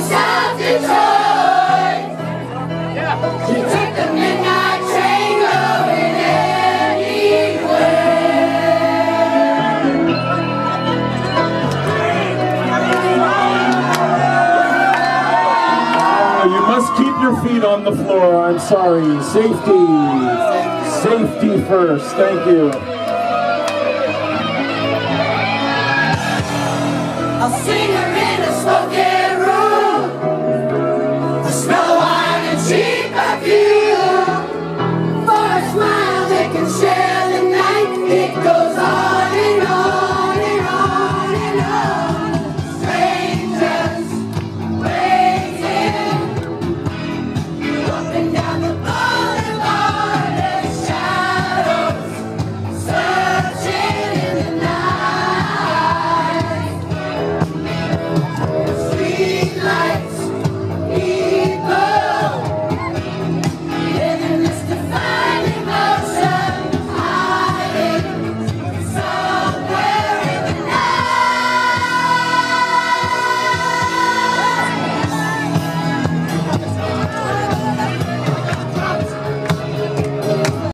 South Detroit. You take the midnight train going anywhere. You must keep your feet on the floor. I'm sorry. Safety. Safety first. Thank you. I'll sing